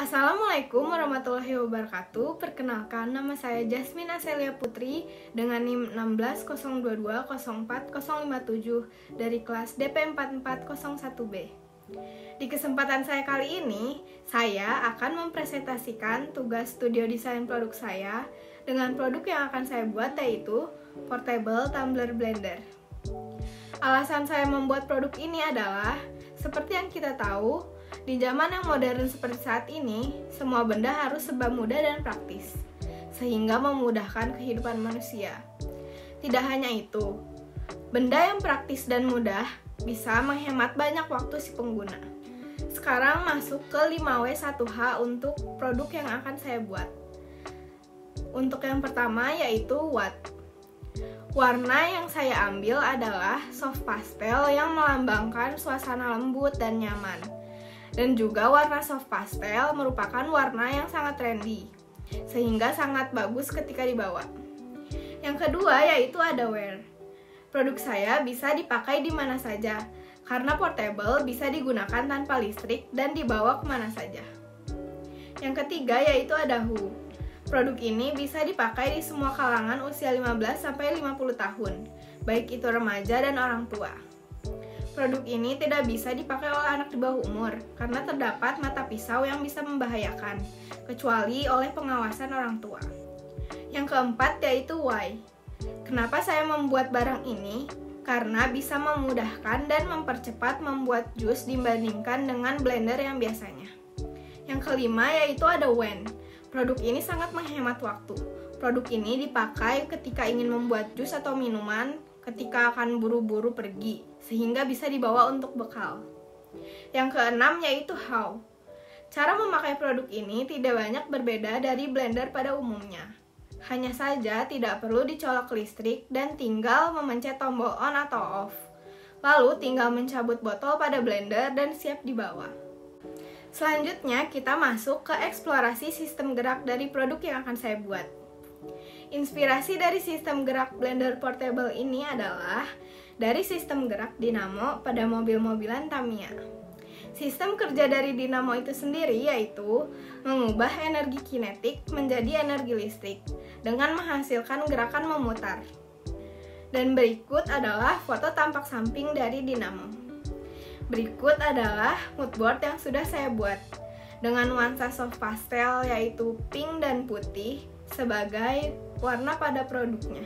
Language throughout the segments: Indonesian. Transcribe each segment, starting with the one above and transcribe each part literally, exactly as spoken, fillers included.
Assalamualaikum warahmatullahi wabarakatuh. Perkenalkan, nama saya Jasmine Aselia Putri dengan NIM enam belas nol dua dua nol empat nol lima tujuh dari kelas D P empat empat nol satu B. Di kesempatan saya kali ini, saya akan mempresentasikan tugas studio desain produk saya dengan produk yang akan saya buat, yaitu Portable Tumbler Blender. Alasan saya membuat produk ini adalah, seperti yang kita tahu, di zaman yang modern seperti saat ini, semua benda harus serba mudah dan praktis, sehingga memudahkan kehidupan manusia. Tidak hanya itu, benda yang praktis dan mudah bisa menghemat banyak waktu si pengguna. Sekarang masuk ke lima W satu H untuk produk yang akan saya buat. Untuk yang pertama yaitu Watt. Warna yang saya ambil adalah soft pastel yang melambangkan suasana lembut dan nyaman. Dan juga warna soft pastel merupakan warna yang sangat trendy, sehingga sangat bagus ketika dibawa. Yang kedua yaitu ada wear. Produk saya bisa dipakai di mana saja, karena portable bisa digunakan tanpa listrik dan dibawa kemana saja. Yang ketiga yaitu ada Who. Produk ini bisa dipakai di semua kalangan usia lima belas sampai lima puluh tahun, baik itu remaja dan orang tua. Produk ini tidak bisa dipakai oleh anak di bawah umur karena terdapat mata pisau yang bisa membahayakan, kecuali oleh pengawasan orang tua. Yang keempat yaitu Why. Kenapa saya membuat barang ini? Karena bisa memudahkan dan mempercepat membuat jus dibandingkan dengan blender yang biasanya. Yang kelima yaitu ada When. Produk ini sangat menghemat waktu. Produk ini dipakai ketika ingin membuat jus atau minuman, ketika akan buru-buru pergi, sehingga bisa dibawa untuk bekal. Yang keenam yaitu How. Cara memakai produk ini tidak banyak berbeda dari blender pada umumnya. Hanya saja tidak perlu dicolok listrik dan tinggal memencet tombol on atau off. Lalu tinggal mencabut botol pada blender dan siap dibawa. Selanjutnya kita masuk ke eksplorasi sistem gerak dari produk yang akan saya buat. Inspirasi dari sistem gerak blender portable ini adalah dari sistem gerak dinamo pada mobil-mobilan Tamiya. Sistem kerja dari dinamo itu sendiri yaitu mengubah energi kinetik menjadi energi listrik dengan menghasilkan gerakan memutar. Dan berikut adalah foto tampak samping dari dinamo. Berikut adalah moodboard yang sudah saya buat dengan nuansa soft pastel yaitu pink dan putih sebagai warna pada produknya.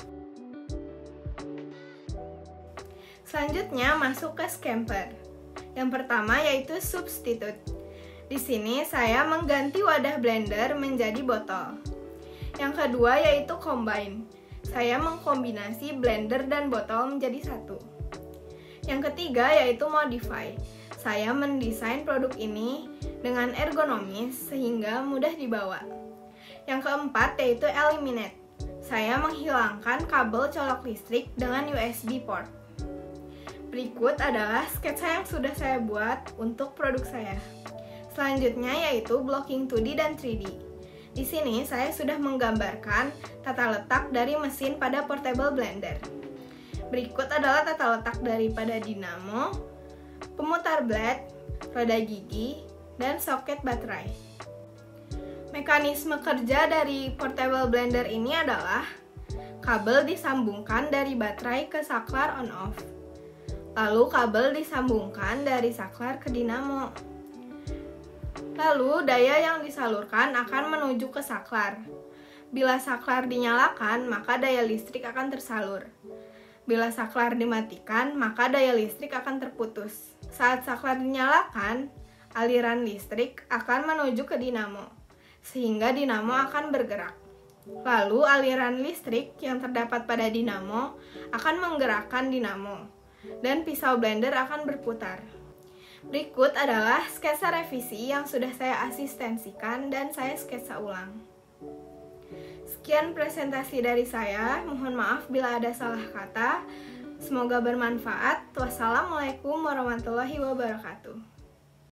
Selanjutnya masuk ke scamper. Yang pertama yaitu substitute. Di sini saya mengganti wadah blender menjadi botol. Yang kedua yaitu combine. Saya mengkombinasi blender dan botol menjadi satu. Yang ketiga yaitu modify. Saya mendesain produk ini dengan ergonomis sehingga mudah dibawa. Yang keempat yaitu eliminate. Saya menghilangkan kabel colok listrik dengan U S B port. Berikut adalah sketsa yang sudah saya buat untuk produk saya. Selanjutnya yaitu blocking dua D dan tiga D. Di sini saya sudah menggambarkan tata letak dari mesin pada portable blender. Berikut adalah tata letak daripada dinamo, pemutar blade, roda gigi, dan soket baterai. Mekanisme kerja dari portable blender ini adalah kabel disambungkan dari baterai ke saklar on-off. Lalu kabel disambungkan dari saklar ke dinamo. Lalu daya yang disalurkan akan menuju ke saklar. Bila saklar dinyalakan, maka daya listrik akan tersalur. Bila saklar dimatikan, maka daya listrik akan terputus. Saat saklar dinyalakan, aliran listrik akan menuju ke dinamo, sehingga dinamo akan bergerak. Lalu aliran listrik yang terdapat pada dinamo akan menggerakkan dinamo, dan pisau blender akan berputar. Berikut adalah sketsa revisi yang sudah saya asistensikan dan saya sketsa ulang. Sekian presentasi dari saya, mohon maaf bila ada salah kata. Semoga bermanfaat. Wassalamualaikum warahmatullahi wabarakatuh.